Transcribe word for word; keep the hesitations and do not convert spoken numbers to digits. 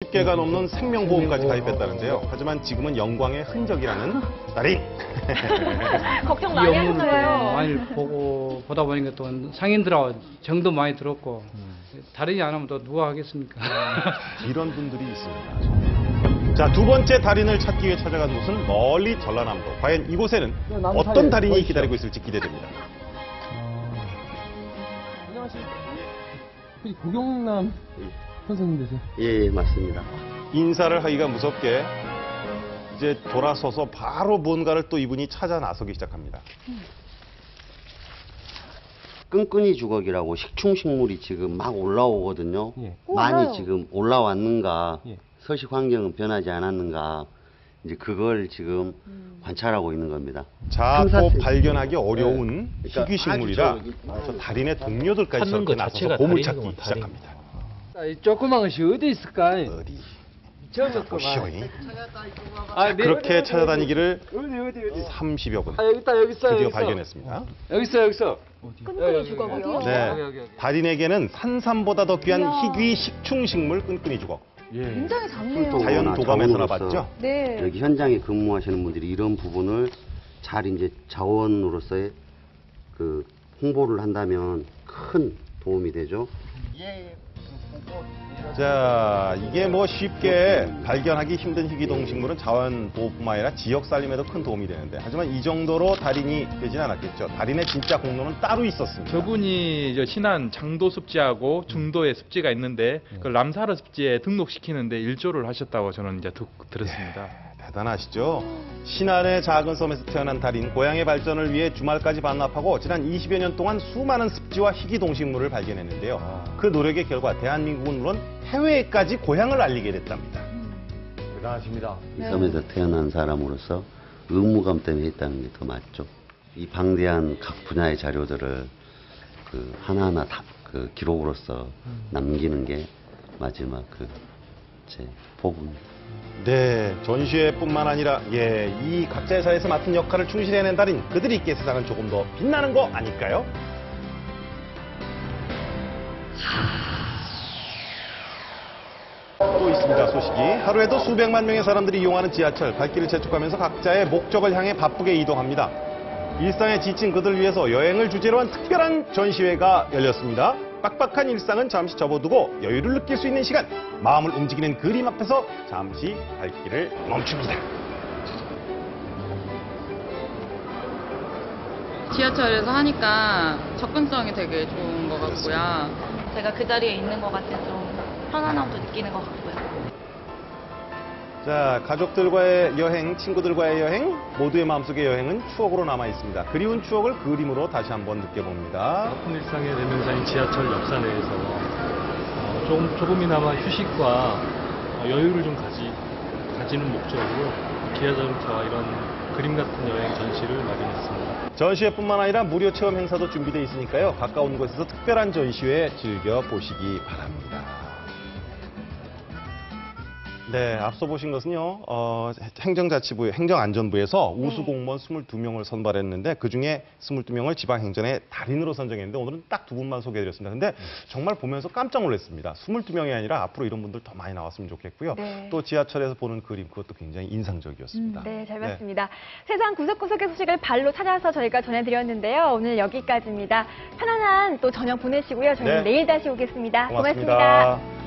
오십 개가 넘는 생명보험까지 가입했다는데요. 하지만 지금은 영광의 흔적이라는 달인. 걱정 많이 하셨나요? 많이 보고 보다 보니까 또 상인들하고 정도 많이 들었고 달인이 안 하면 또 누가 하겠습니까? 이런 분들이 있습니다. 자, 두 번째 달인을 찾기 위해 찾아간 곳은 멀리 전라남도. 과연 이곳에는 어떤 달인이 기다리고 있을지 기대됩니다. 안녕하십니까. 고경남 선생님 되세요? 예, 예, 맞습니다. 인사를 하기가 무섭게 이제 돌아서서 바로 뭔가를 또 이분이 찾아 나서기 시작합니다. 끈끈이 주걱이라고 식충식물이 지금 막 올라오거든요. 예. 많이 올라요. 지금 올라왔는가, 예. 서식 환경은 변하지 않았는가, 이제 그걸 지금 음. 관찰하고 있는 겁니다. 자, 또 탐사태- 발견하기 어려운 네. 그러니까 희귀식물이라 아주 저기- 저 달인의 동료들까지 찾는 저렇게 것 나서서 자체가 보물 달인인 찾기 건 달인. 시작합니다. 이 조그만 것이 어디 있을까? 어디? 저거 보시오니. 아, 네, 그렇게 어디, 어디, 찾아다니기를 어디 어디 어디. 삼십여 분 아, 여기 있다, 여기 있어. 드디어 여기 있어. 발견했습니다. 여기 있어, 여기 있어. 끈끈이 주걱이요? 네, 여기, 여기, 여기. 달인에게는 산삼보다 더 귀한 이야. 희귀 식충식물 끈끈이 주걱. 굉장히 작네요. 또- 자연 나 도감에서나 자원으로서 봤죠? 네. 여기 현장에 근무하시는 분들이 이런 부분을 잘 이제 자원으로서의 그 홍보를 한다면 큰 도움이 되죠. 자, 이게 뭐 쉽게 발견하기 힘든 희귀동식물은 자원보호뿐만 아니라 지역 살림에도 큰 도움이 되는데, 하지만 이 정도로 달인이 되진 않았겠죠. 달인의 진짜 공로는 따로 있었습니다. 저분이 저 신안 장도 습지하고 중도에 습지가 있는데 그 람사르 습지에 등록시키는데 일조를 하셨다고 저는 이제 듣, 들었습니다. 대단하시죠? 신안의 작은 섬에서 태어난 달인, 고향의 발전을 위해 주말까지 반납하고 지난 이십여 년 동안 수많은 습지와 희귀 동식물을 발견했는데요. 그 노력의 결과 대한민국은 물론 해외에까지 고향을 알리게 됐답니다. 대단하십니다. 이 섬에서 태어난 사람으로서 의무감 때문에 했다는 게 더 맞죠. 이 방대한 각 분야의 자료들을 그 하나하나 다 그 기록으로서 남기는 게 마지막 그 제 포부입니다. 네, 전시회뿐만 아니라 예, 이 각자의 사회에서 맡은 역할을 충실히 해낸 달인, 그들이 있기에 세상은 조금 더 빛나는 거 아닐까요? 또 있습니다, 소식이. 하루에도 수백만 명의 사람들이 이용하는 지하철, 발길을 재촉하면서 각자의 목적을 향해 바쁘게 이동합니다. 일상에 지친 그들을 위해서 여행을 주제로 한 특별한 전시회가 열렸습니다. 빡빡한 일상은 잠시 접어두고 여유를 느낄 수 있는 시간, 마음을 움직이는 그림 앞에서 잠시 발길을 멈춥니다. 지하철에서 하니까 접근성이 되게 좋은 것 같고요. 제가 그 자리에 있는 것 같은 좀 편안함도 느끼는 것 같고요. 자, 가족들과의 여행, 친구들과의 여행, 모두의 마음속의 여행은 추억으로 남아 있습니다. 그리운 추억을 그림으로 다시 한번 느껴봅니다. 바쁜 일상의 대명사인 지하철 역사 내에서 어, 조금, 조금이나마 휴식과 어, 여유를 좀 가지, 가지는 목적으로 지하철과 이런 그림 같은 여행 전시를 마련했습니다. 전시회뿐만 아니라 무료 체험 행사도 준비되어 있으니까요. 가까운 곳에서 특별한 전시회 즐겨보시기 바랍니다. 네, 앞서 보신 것은요, 어, 행정자치부, 행정안전부에서 네. 우수공무원 이십이 명을 선발했는데 그중에 이십이 명을 지방행정의 달인으로 선정했는데 오늘은 딱 두 분만 소개해드렸습니다. 근데 정말 보면서 깜짝 놀랐습니다. 이십이 명이 아니라 앞으로 이런 분들 더 많이 나왔으면 좋겠고요. 네. 또 지하철에서 보는 그림, 그것도 굉장히 인상적이었습니다. 음, 네, 잘 봤습니다. 세상 구석구석의 소식을 발로 찾아서 저희가 전해드렸는데요. 오늘 여기까지입니다. 편안한 또 저녁 보내시고요. 저희는 네. 내일 다시 오겠습니다. 고맙습니다. 고맙습니다.